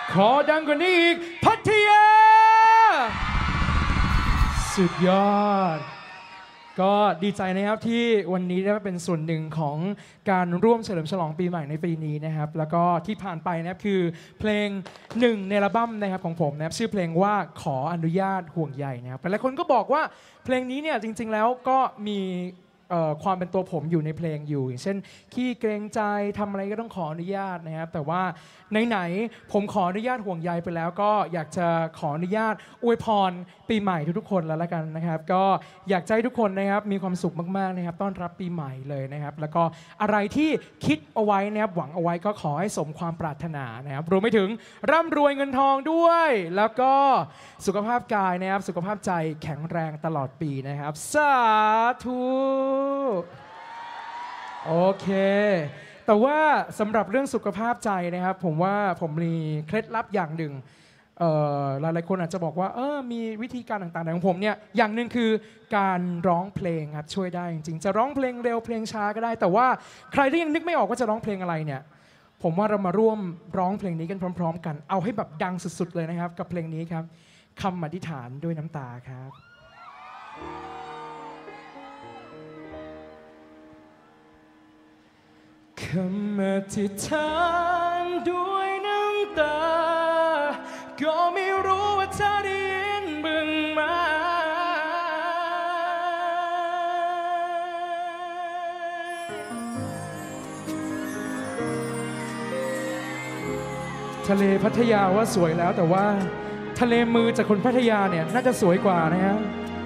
ขอดังกว่านี้อีกพัทยาสุดยอดก็ดีใจนะครับที่วันนี้ได้เป็นส่วนหนึ่งของการร่วมเฉลิมฉลองปีใหม่ในปีนี้นะครับแล้วก็ที่ผ่านไปนะครับคือเพลงหนึ่งในอัลบั้มนะครับของผมนะครับชื่อเพลงว่าขออนุญาตห่วงใยนะครับหลายคนก็บอกว่าเพลงนี้เนี่ยจริงๆแล้วก็มีความเป็นตัวผมอยู่ในเพลงอยู่อย่างเช่นขี้เกรงใจทำอะไรก็ต้องขออนุญาตนะครับแต่ว่าไหนๆผมขออนุญาตห่วงใยไปแล้วก็อยากจะขออนุญาตอวยพรปีใหม่ทุกๆคนแล้วละกันนะครับก็อยากให้ทุกคนนะครับมีความสุขมากๆนะครับต้อนรับปีใหม่เลยนะครับแล้วก็อะไรที่คิดเอาไว้นะครับหวังเอาไว้ก็ขอให้สมความปรารถนานะครับรวมไปถึงร่ำรวยเงินทองด้วยแล้วก็สุขภาพกายนะครับสุขภาพใจแข็งแรงตลอดปีนะครับสาธุโอเคแต่ว่าสำหรับเรื่องสุขภาพใจนะครับผมว่าผมมีเคล็ดลับอย่างหนึ่งหลายๆคนอาจจะบอกว่ามีวิธีการต่างๆแต่ของผมเนี่ยอย่างหนึ่งคือการร้องเพลงครับช่วยได้จริงๆจะร้องเพลงเร็วเพลงช้าก็ได้แต่ว่าใครที่ยังนึกไม่ออกว่าจะร้องเพลงอะไรเนี่ยผมว่าเรามาร่วมร้องเพลงนี้กันพร้อมๆกันเอาให้แบบดังสุดๆเลยนะครับกับเพลงนี้ครับคำอธิษฐานด้วยน้ำตาครับคำอธิษฐานด้วยน้ำตาก็ไม่รู้ว่าเธอได้ยินบ้างไหมทะเลพัทยาว่าสวยแล้วแต่ว่าทะเลมือจากคนพัทยาเนี่ยน่าจะสวยกว่านะครับ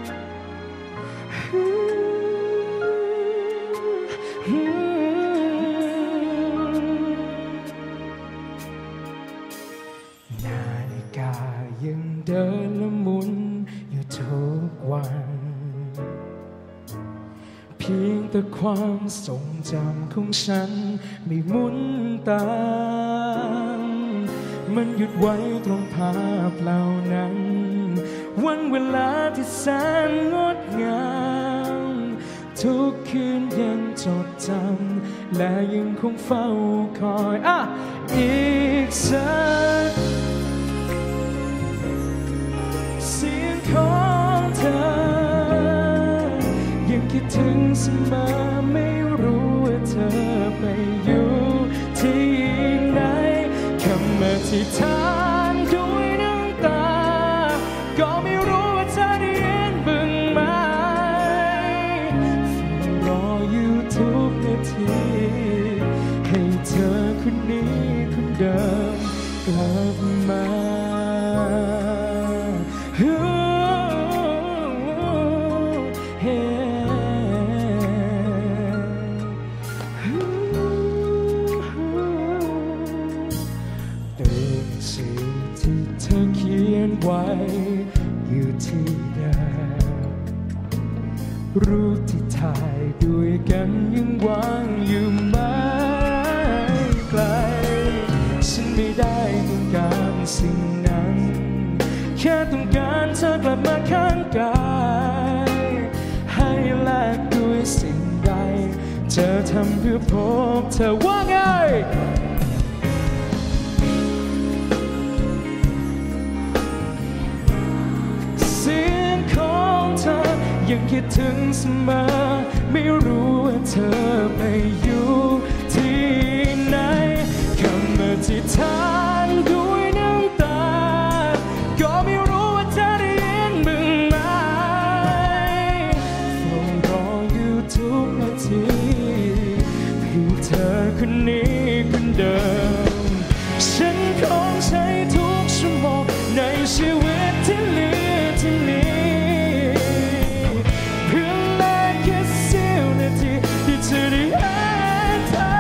ยังเดินและหมุนอยู่ทุกวันเพียงแต่ความทรงจำของฉันไม่หมุนตามมันหยุดไว้ตรงภาพเหล่านั้นวันเวลาที่แสนงดงามทุกคืนยังจดจำและยังคงเฝ้าคอยอีกสักเสียงของเธอยังคิดถึงเสมอไม่รู้ว่าเธอไปอยู่ที่ไหนคำอธิษฐานด้วยน้ำตาก็ไม่รู้ว่าเธอได้ยินบ้างไหมเฝ้ารออยู่ทุกนาทีให้เธอคนนี้คนเดิมกลับมาไว้อยู่ที่เดิมรูปที่ถ่ายด้วยกันยังว่างอยู่ไม่ไกลฉันไม่ได้ต้องการสิ่งนั้นแค่ต้องการเธอกลับมาข้างกายให้แลกด้วยสิ่งใดจะทำเพื่อพบเธอว่าไงยังคิดถึงเสมอไม่รู้ว่าเธอไปอยู่ที่ไหนคำอธิษฐานด้วยน้ำตาก็ไม่รู้ว่าเธอได้ยินบ้างไหมเฝ้ารออยู่ทุกนาทีให้เธอคนนี้คนเดิมฉันคงใช้ทุกชั่วโมงในชีวิตที่เหลือที่มีที่จะได้เห็นเธอ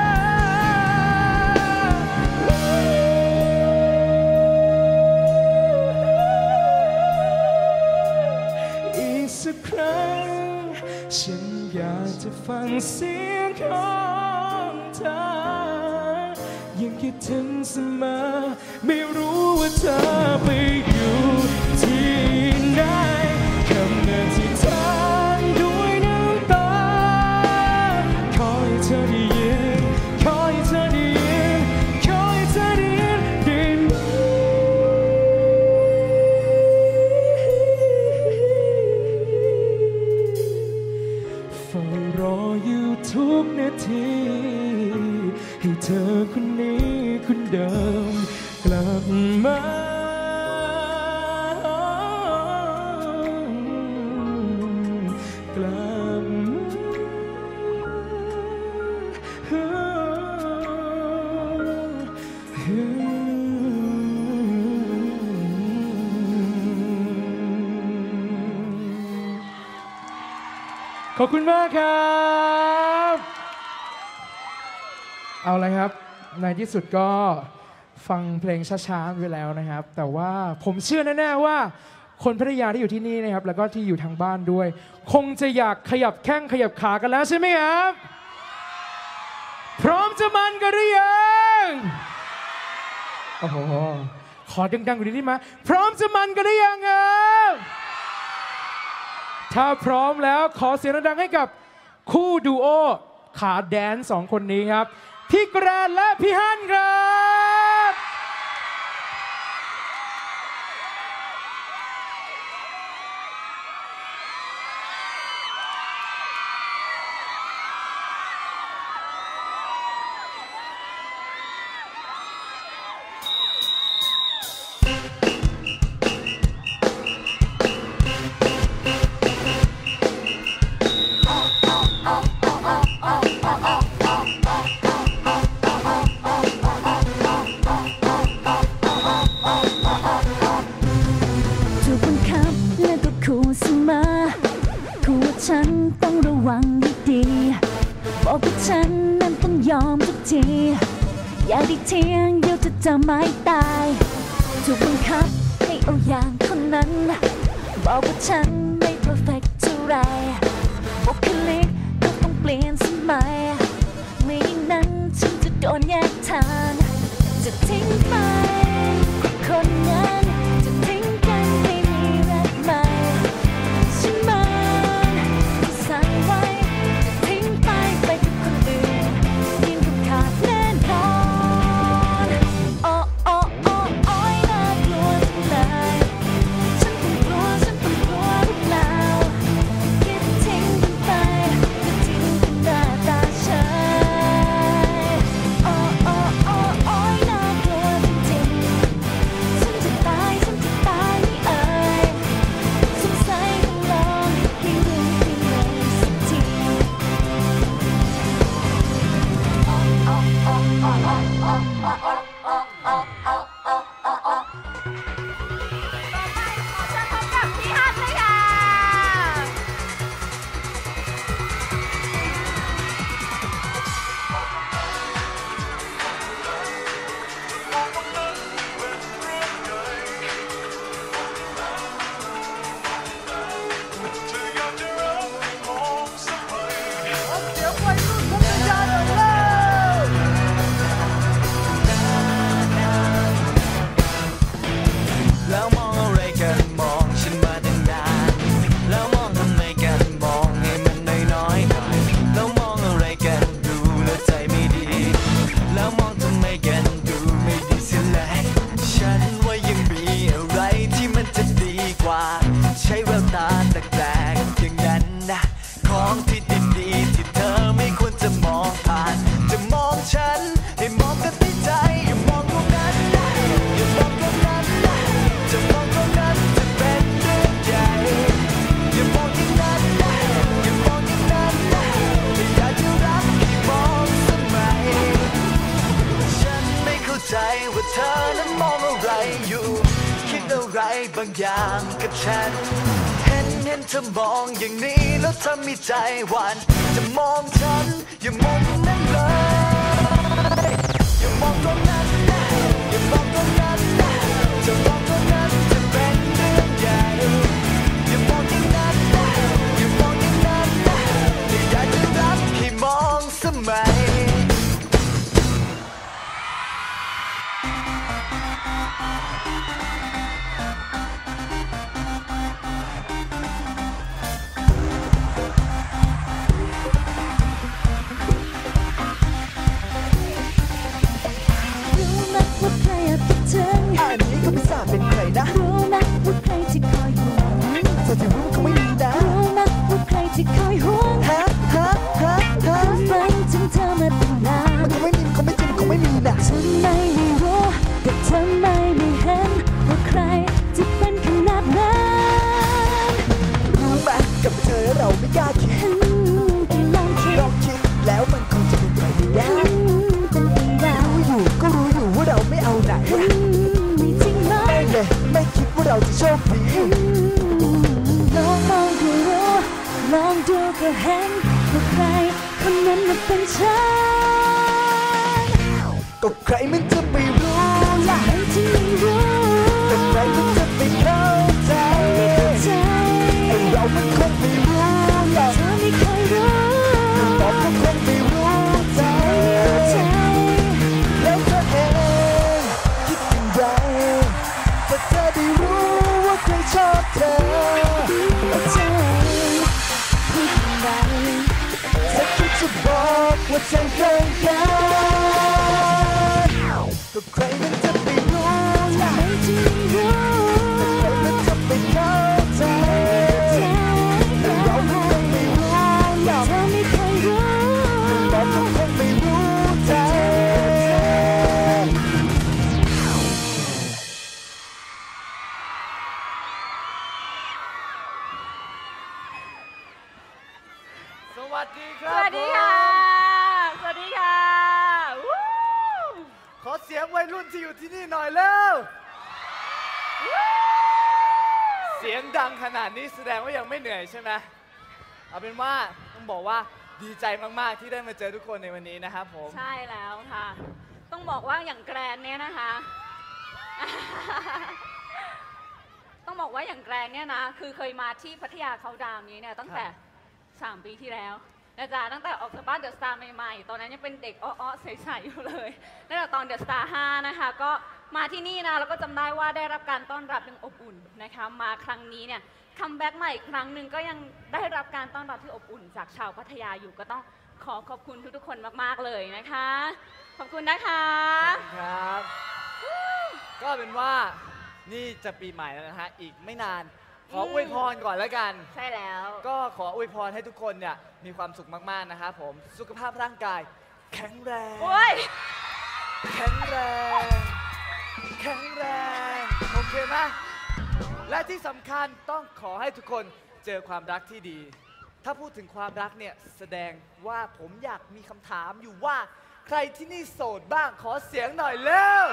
อีกสักครั้งฉันอยากจะฟังเสียงของเธอยังคิดถึงเสมอไม่รู้ว่าเธอไปอยู่ที่ไหนคำอธิษฐานด้วยน้ำตาขอให้เธอได้ยินขอให้เธอได้ยินขอให้เธอได้ยินได้ไหมเดิมกลับมาขอบคุณมากครับเอาเลยครับในที่สุดก็ฟังเพลงช้าๆไปแล้วนะครับแต่ว่าผมเชื่อแน่ๆว่าคนพัทยาที่อยู่ที่นี่นะครับแล้วก็ที่อยู่ทางบ้านด้วยคงจะอยากขยับแข้งขยับขากันแล้วใช่ไหมครับพร้อมจะมันกันหรือยังโอ้โหขอดังๆกว่านี้ได้ไหมพร้อมจะมันกันหรือยังครับถ้าพร้อมแล้วขอเสียงดังๆให้กับคู่ดูโอขาแดนซ์2คนนี้ครับพี่แกรนและพี่ฮั่นครับฉันต้องระวังให้ดีบอกว่าฉันนั้นต้องยอมทุกทีอย่าได้เที่ยงเดี๋ยวจะไม่ตายถูกบังคับให้เอาอย่างคนนั้นบอกว่าฉันไม่เพอร์เฟกต์เท่าไรบุคลิกก็ต้องเปลี่ยนสมัยไม่อย่างนั้นฉันจะโดนแยกทางจะทิ้งไปคนนั้นจะทิ้งกันให้มีรักใหม่ฉันมาสั่งไว้จะทิ้งไปกับคนอื่นยิ่งคำขาดแน่นอนโอ้โอ้โอ้โอ้ยน่ากลัวจังเลยฉันต้องกลัวหรือเปล่าคิดทิ้งกันไปจะทิ้งกันหน้าตาเฉยโอ้โอ้โอ้โอ้ยน่ากลัวจริงๆฉันจะตายไม่เอ่ยสงสัยต้องลองให้รู้ไปเลยสักทีแล้วมองอะไรกันมองฉันมาตั้งนานแล้วมองทำไมกันมองให้มันน้อยๆหน่อยแล้วมองอะไรกันดูแล้วใจไม่ดีแล้วมองทำไมกันดูไม่ดีเสียเลยฉันว่ายังมีอะไรที่มันจะดีกว่าใช้แววตาแปลกๆอย่างนั้นนะของที่ดีๆที่เธอไม่ควรจะมองผ่านจะมองฉันให้มองกันที่ใจอย่ามองตรงนั้นนะอย่ามองตรงนั้นนะจะมองตรงนั้นจะเป็นเรื่องใหญ่อย่ามองอย่างนั้นนะอย่ามองอย่างนั้นนะไม่อยากจะรักให้มองสมัยฉันไม่เข้าใจว่าเธอนั้นมองอะไรอยู่คิดอะไรบางอย่างกับฉันเห็นเธอมองอย่างนี้แล้วทำให้ใจหวั่นจะมองฉันอย่ามองตรงนั้นเลยอย่ามองตรงนั้นนะอย่ามองตรงนั้นนะจะมองตรงนั้นจะเป็นเรื่องใหญ่อย่ามองอย่างนั้นนะอย่ามองอย่างนั้นนะไม่อยากจะรักให้มองสมัยรู้ไหมว่าใครอยากคิดถึงอันนี้ก็ไม่ทราบเป็นใครนะรู้ไหมว่าใครที่คอยห่วงส่วนที่รู้เขาไม่มีนะรู้ไหมว่าใครที่คอยห่วงฮะฝันถึงเธอมาตั้งนานมันคงไม่มีนะทำไมไม่รู้กล้าคิดลองคิดลองคิดแล้วมันคงจะเป็นไปได้เป็นไปได้รู้อยู่ก็รู้อยู่ว่าเราไม่เอาไหนไม่จริงไหมไม่เลยไม่คิดว่าเราจะโชคดีลองมองดูรู้ลองดูก็เห็นว่าใครคนนั้นมันเป็นฉันก็ใครมันจะไปรู้ล่ะใครที่ไม่รู้ก็ใครมันจะไปเข้าใจใจไอ้เรามันคงไม่รู้หรอกเธอไม่เคยรู้บอกก็คงไม่รู้ใจใจแล้วเธอเองคิดอย่างไรถ้าเธอได้รู้ว่าใครชอบเธอใจคิดอย่างไรถ้าคิดจะบอกว่าฉันเคยกันก็ใครมันจะไปรู้ล่ะใครที่ไม่รู้ใครมันจะไปเข้าใจใจแต่เรามันคงไม่รู้หรอกเธอไม่เคยรู้บอกก็คงไม่รู้ใจสวัสดีคสรับวัสดีค่ะ สวัสดีค่ะวู้ขอเสียงวัยรุ่นที่อยู่ที่นี่หน่อยเร็ว เสียงดังขนาดนี้แสดงว่ายังไม่เหนื่อยใช่ไหมเอาเป็นว่าต้องบอกว่าดีใจมากๆที่ได้มาเจอทุกคนในวันนี้นะครับผมใช่แล้วค่ะ ต้องบอกว่าอย่างแกรนเนี่ยนะคะ ต้องบอกว่าอย่างแกรนเนี่ยนะ คือเคยมาที่พัทยาเขาดาวนี้เนี่ยตั้งแต่ 3 ปีที่แล้วนะจ๊ะตั้งแต่ออกจากบ้านเดอะสตาร์ใหม่ๆ ตอนนั้นยังเป็นเด็กอ้อๆใสๆอยู่เลยตั้งแต่ตอนเดอะสตาร์5นะคะ ก็มาที่นี่นะแล้วก็จำได้ว่าได้รับการต้อนรับอย่างอบอุ่นนะคะ มาครั้งนี้เนี่ยคัมแบ็กใหม่อีกครั้งหนึ่งก็ยังได้รับการต้อนรับที่อบอุ่นจากชาวพัทยาอยู่ก็ต้องขอขอบคุณทุกๆคนมากๆเลยนะคะ ขอบคุณนะคะครับ ก็เป็นว่านี่จะปีใหม่แล้วนะฮะ อีกไม่นาน ขออวยพรก่อนแล้วกันใช่แล้วก็ขออวยพรให้ทุกคนเนี่ยมีความสุขมากๆนะครับผม สุขภาพร่างกาย แข็งแรงโอ้ยแข็งแรง แข็งแรง โอเคไหมและที่สำคัญต้องขอให้ทุกคนเจอความรักที่ดี ถ้าพูดถึงความรักเนี่ยแสดงว่าผมอยากมีคำถามอยู่ว่า ใครที่นี่โสดบ้างขอเสียงหน่อยเร็ว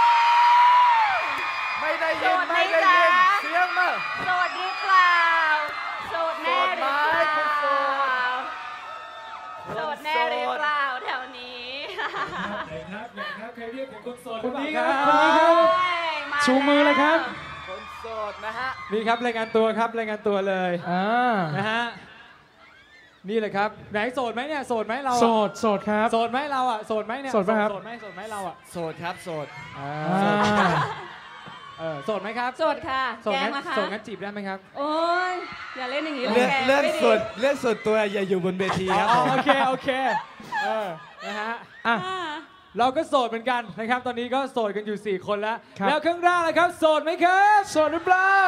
ไม่ได้ยินโสดไหมไม่ได้ยินจ๊ะเสียงมาโสดหรือเปล่า โสดแน่หรือเปล่าคนโสดโสดแน่หรือเปล่าแถวนี้เคยเรียกถึงคนโสดคนนี้โอ้ยาชูมือเลยครับคนโสดนะฮะนี่ครับรายงานตัวครับรายงานตัวเลยนะนะฮะนี่เลยครับไหนโสดไหมเนี่ยโสดไหมเราอะโสดโสดครับโสดไหมเราอ่ะโสดไหมเนี่ยโสดปะครับโสดไหมโสดไหมเราอ่ะโสดครับโสดอ่าอ่าโสดไหมครับโสดค่ะโสดแกงั้งนนะคะโสดงั้นจีบได้ไหมครับโอ้ยอย่าเล่นอย่างนี้เลยเรื่องแกเรื่องไม่ดีส่วนเรื่องส่วนตัวอย่าอยู่บนเวทีครับผมโอเคโอเคนะฮะอ่ะอ่าเราก็โสดเหมือนกันนะครับตอนนี้ก็โสดกันอยู่ 4 คนแล้วครับแล้วข้างล่างนะครับโสดไหมครับโสดหรือเปล่า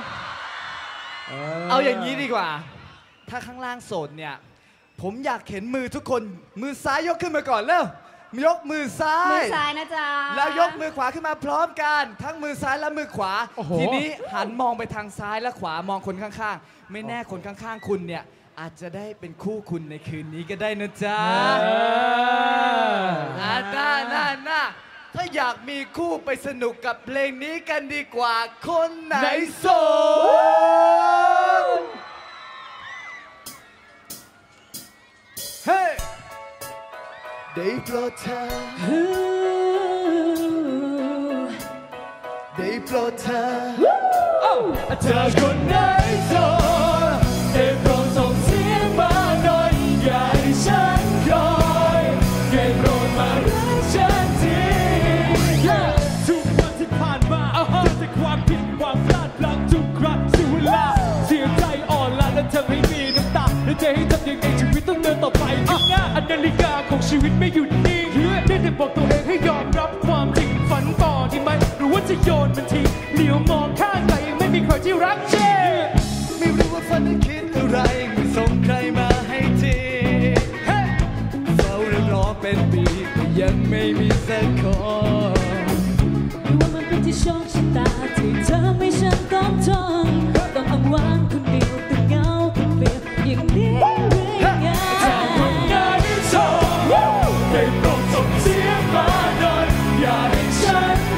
เอาอย่างนี้ดีกว่า ถ้าข้างล่างโสดเนี่ย ผมอยากเห็นมือทุกคน มือซ้ายยกขึ้นมาก่อนเร็วยกมือซ้ามืยอซ้ายนะจ๊ะแล้วยกมือขวาขึ้นมาพร้อมกัน ทั้งมือซ้ายและมือขวาโอ้โหทีนี้หันมองไปทางซ้ายและขวามองคนข้างๆ ไม่แน่คนข้างๆ คุณเนี่ยอาจจะได้เป็นคู่คุณในคืนนี้ก็ได้นะจ๊ะน่าถ้าอยากมีคู่ไปสนุกกับเพลงนี้กันดีกว่า คนไหนโสด เฮ้ได้โปรดเธอ ได้โปรดเธอเธอคนไหนโสดได้โปรดส่งเสียงมาหน่อยอย่าให้ฉันคอยได้โปรดมารักฉันทีทุกวันที่ผ่านมาเจอแต่ความผิดหวังพลาดพลั้งทุกครั้งเสียเวลาเสียใจอ่อนล้าและเธอไม่มีน้ำตาและจะให้ทำยังไงชีวิตต้องเดินต่อไปข้างหน้าอันนาฬิกาของชีวิตไม่หยุดนิ่งได้แต่บอกตัวเองให้ยอมรับความจริงฝันต่อดีไหมหรือว่าจะโยนมันทิ้งเหลียวมองข้างไกลยังไม่มีใครที่รักเช่ไม่รู้ว่าฝันนั้นคิดอะไรไม่ส่งใครมาให้ทีเฝ้าเรียกร้องเป็นปีแต่ยังไม่มีสักคนหรือว่ามันเป็นที่โชคชะตาที่เธอไม่ฉันต้องทนต้องอ้างว้างคนเดียวแต่เหงาคนเดียวอย่างนี้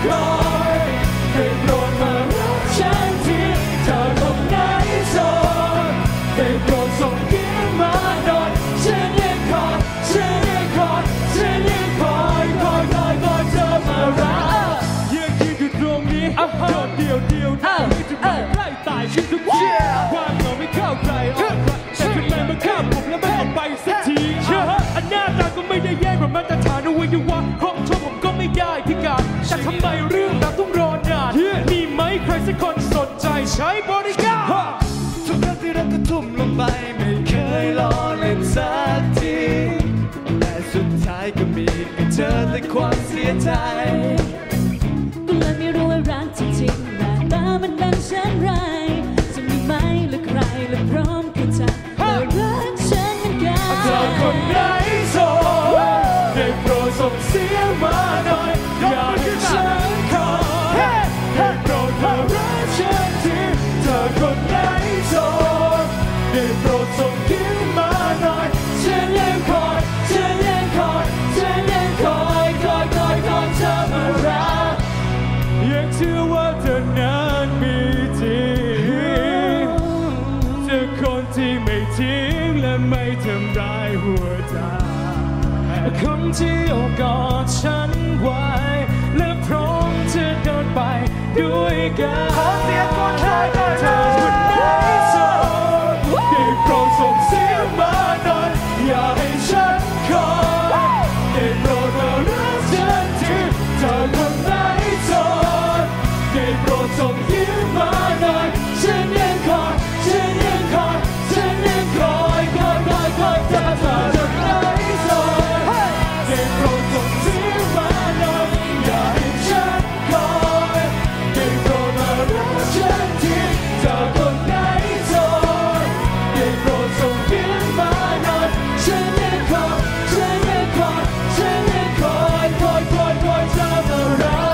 คอยได้โปรดมารักฉันทีเธอคงไหนโสดได้โปรดส่งยิ้มมาหน่อยฉันยังคอยฉันยังคอยฉันยังคอยคอยเธอมารักยังยืนอยู่ตรงนี้โดดเดียวได้ไม่จะไปใกล้ตายฉันทุกทีความเหงาไม่เข้าใครแต่ทำไมมาข้ามผมแล้วไม่ออกไปสักทีอันหน้าตาก็ไม่ได้แย่กว่ามาตรฐานอวัยวะครบถ้วนผมก็ไม่ได้พิการแต่ทำไมเรื่องราวต้องรอนานมีไหมใครสักคนสนใจใช้บริการทุกครั้งที่เราก็ทุ่มลงไปไม่เคยล้อเล่นสักทีแต่สุดท้ายก็มีให้เจอแต่ความเสียใจก็เลยไม่รู้ว่ารักจริงๆหน้าตามันเป็นเช่นไรจะมีไหมหรือใครและพร้อมเข้าใจว่ารักฉันเหมือนกันเธอคนไหนโสดได้โปรดส่งเสียงมาหน่อยอย่าให้ฉันคอยได้โปรดมารักฉันทีเธอคนไหนโสดได้โปรดส่งยิ้มมาหน่อยฉันยังคอยฉันยังคอยฉันยังคอยเธอมารักยังเชื่อว่าเธอนั้นมีจริงเจอคนที่ไม่ทิ้งและไม่ทำร้ายหัวใจคนที่โอบกอดฉันไว้และพร้อมจะเดินไปด้วยกันขอเสียงคนไทยหน่อยเธอคนไหนโสดได้โปรดส่งเสียงมาหน่อยอย่าให้ฉันคอยได้โปรดมารักฉันทีเธอคนไหนโสดได้โปรดส่งยิ้มมาหน่อยฉันยังคอยฉันยังคอยฉันยังคอยเธอคนไหนโสดได้โปรดส่งเสียงมาหน่อยอย่าให้ฉันคอยได้โปรดมารักฉันทีเธอคนไหนโสดได้โปรดส่งยิ้มมาหน่อยฉันยังคอยฉันยังคอยฉันยังคอยเธอมารัก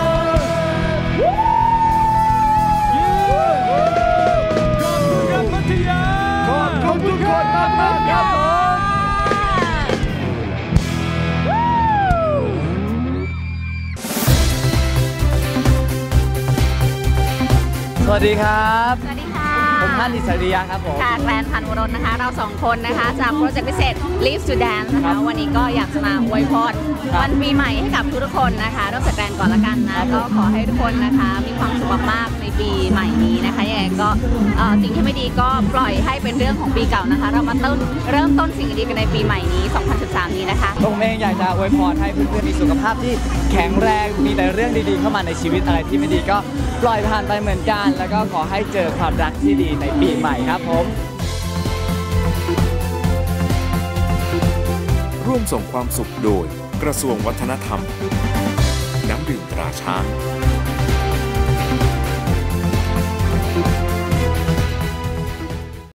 ขอบคุณครับพัทยาขอบคุณทุกคนมากๆครับผมสวัสดีครับสวัสดีค่ะผมท่านอิสริยะครับผมค่ะแกรนพันวรสนะคะ เราสองคนนะคะจากโปรเจกต์พิเศษ Live to Dance นะครัคะบวันนี้ก็อยากจะมาอวยพรครับวันปีใหม่ให้กับทุกๆคนนะคะเริ่มจากแกรนก่อนละกันนะก็ขอให้ทุกคนนะคะมีความสุขมากๆในปีใหม่นี้นะคะยังไงก็สิ่งที่ไม่ดีก็ปล่อยให้เป็นเรื่องของปีเก่านะคะ เรามาเริ่มต้นสิ่งดีกันในปีใหม่นี้ 2013 นี้นะคะผมเองอยากจะอวยพรให้เพื่อนๆมีสุขภาพที่แข็งแรงมีแต่เรื่องดีๆเข้ามาในชีวิตอะไรที่ไม่ดีก็ปล่อยผ่านไปเหมือนกัน แล้วก็ขอให้เจอความรักที่ดีในปีใหม่ครับผมร่วมส่งความสุขโดยกระทรวงวัฒนธรรม น้ำดื่มตราช้าง